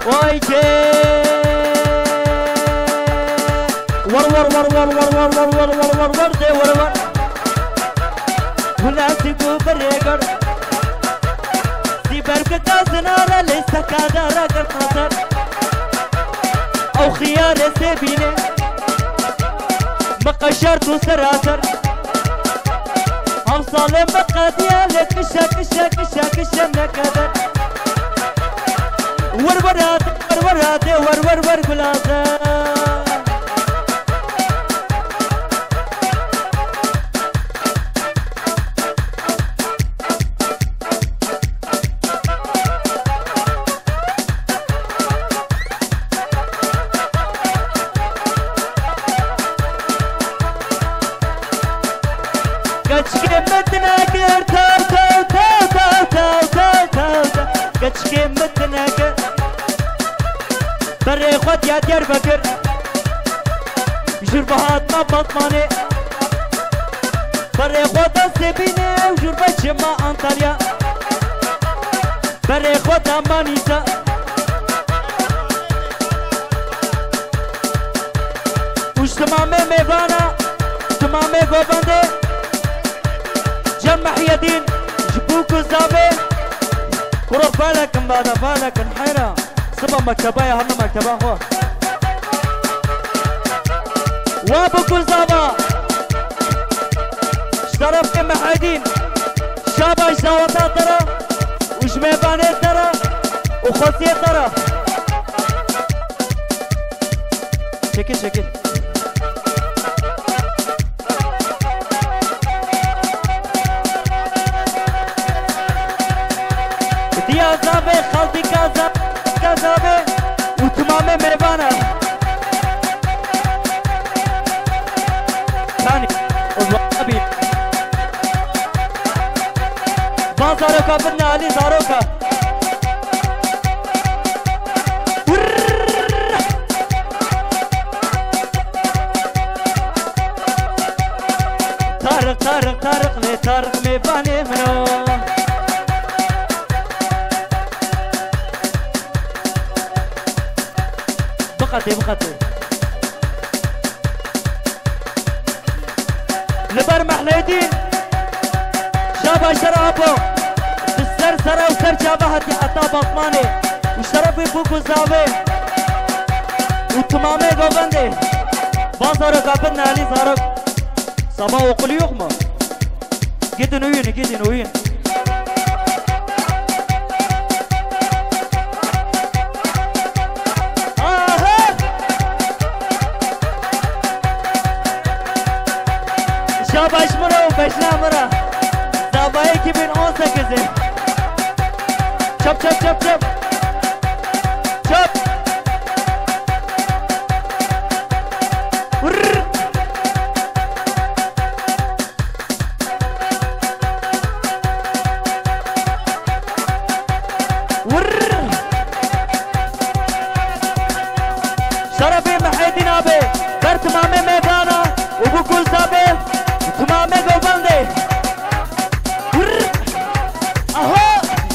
وای که ور ور ور ور ور ور ور ور ور ور ور ده ور ور ولاسي بو بريگر بركة زنارة لسه كادارة قرطاسر أو خيار سبينة مقشرت وسراسر هم صالم بقادية لك كشا كشا كشا كشا مكادر ورورات ورورات ورور ور قلاسر كشكي متناكر بري خود يا ديار بكر جربهات ما بطماني بري خود سبيني وجربة جمع انطاليا بري خود امانيسا وش تمامي ميبانا تمامي قوباندي جمع يدين جبوكو زابي وروح بالك بعد بالك انحيرة سبا مكتبة يا هنا مكتبة هو وابو كل زابا اشترف كم حيدين شابا اشتاوتا ترى وش ميباني ترى وخوصية ترى شكل شكل يا زابي خالتي كذا كذابي وتمامي ميبانا ثاني والله بازاروكا بدنا علي زاروكا طارق طارق طارق لي طارق ميباني منو بقتي لبر محليدين شابا شرابو بالسر سرا وسر شابهتي حتى بطماني وشرفي بوكو زاوي وتمامي قوبندي بازارو قابلنا علي زارك صبا وقلي يغمى جد نوين شاباش مرة وبشنا مرة زاباي كبين 18 شب شب شب شب شب شرفي محيدين ابي برتمامي ميدانا وبكل زابي تمامي قوبندي اهو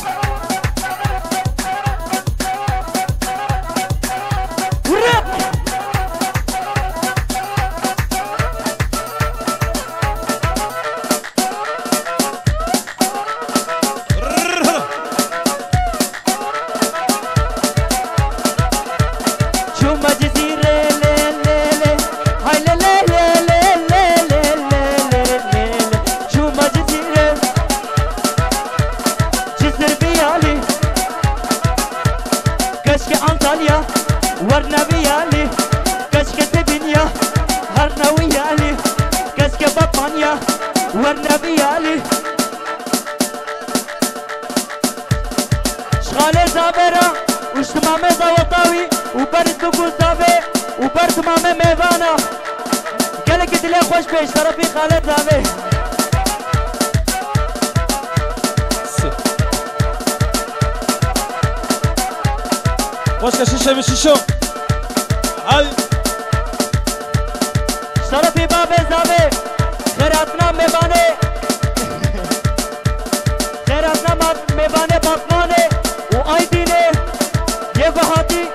شوما جزيرة ليلة هاي ليلة شوما جزيرة جزر بيالي كشك أنطاليا ورنا بيالي كشك تبنيا هرنا ويالي كشك بطانيا ورنا بيالي شغالي زابرة وشتمامي زوطاوي وبرد بقول زابي وبرد مامي ميفانا قالك دلي خوش بيش طرفي خالد زابي واسكا شيشة بشيشو هاي طرفي بابي زابي خيراتنا ميفاني خيراتنا ميفاني باطماني وايديني يفهاتي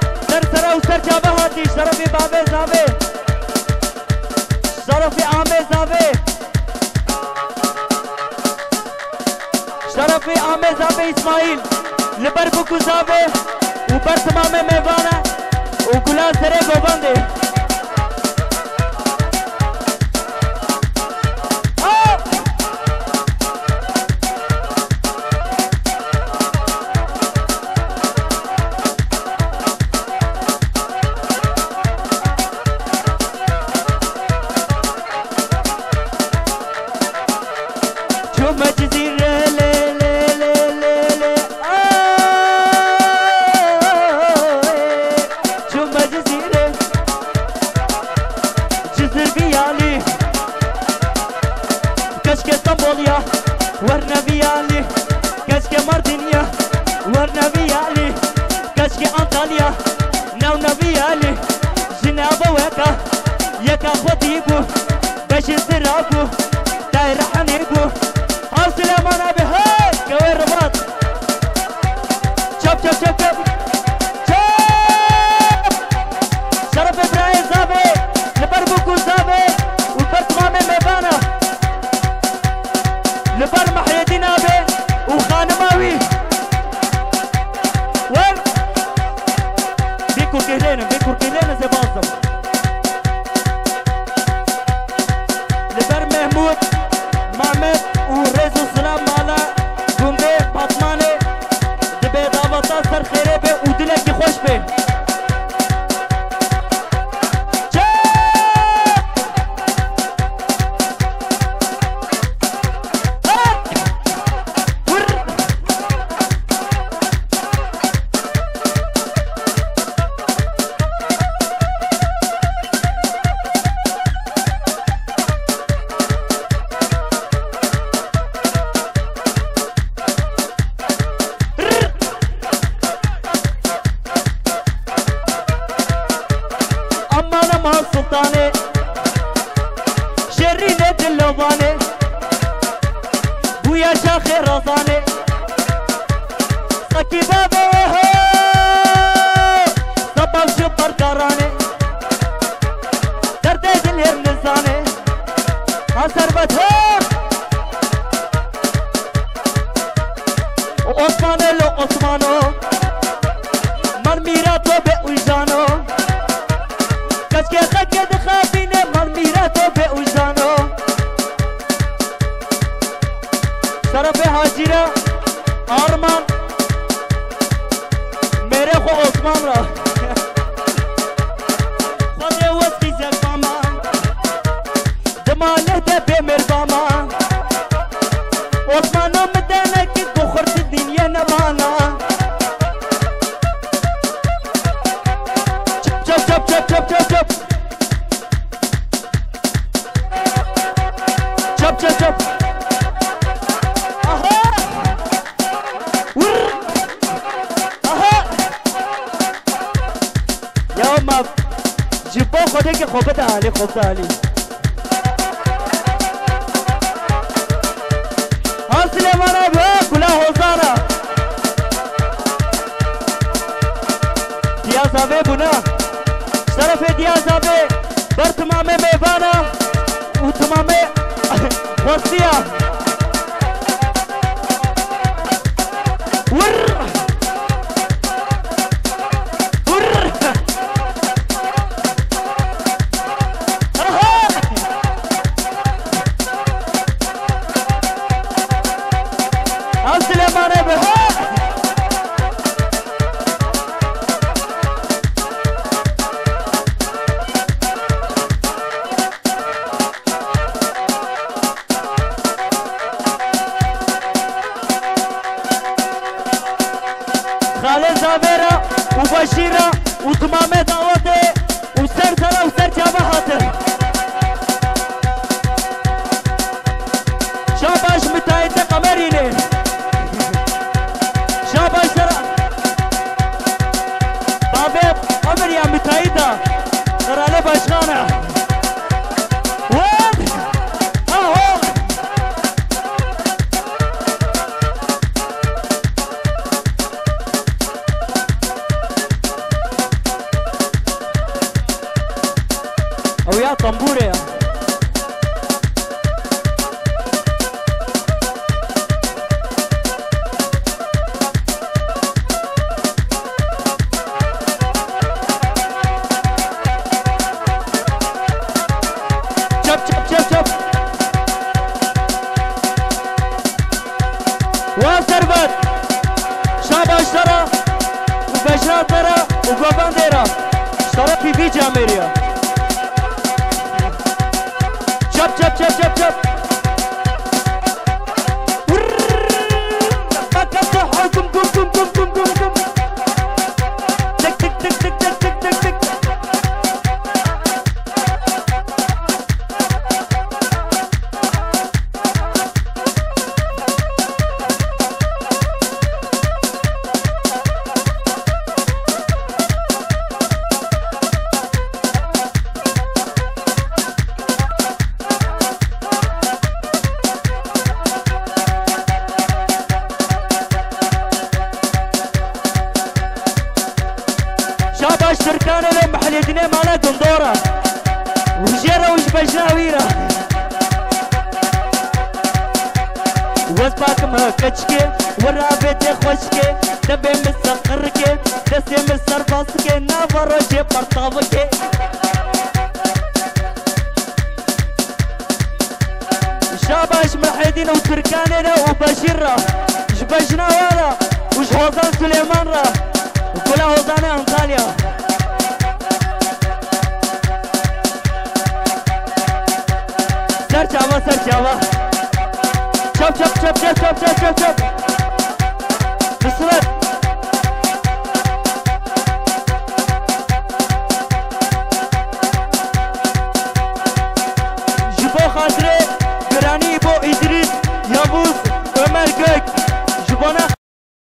اسماعیل لبر بکوزاوه و بر تمام میوانه و گلان سره گوبنده Ameria. Chop, chop, chop, chop, chop. شاباش تركانة محل يدني مالا دندورة وجيرة وش بجناويرة وزباك مهكتشكي ورابطي خوشكي دبي مسقركي دسي مسرباسكي نافروجي برطابكي شاباش محيدين وتركانة وبشيرة وش بجناويرة وش هوزان سليمان را وكلها هوزانة أنطاليا سر جاوا شوف شوف شوف شوف شوف شوف شوف بسرعة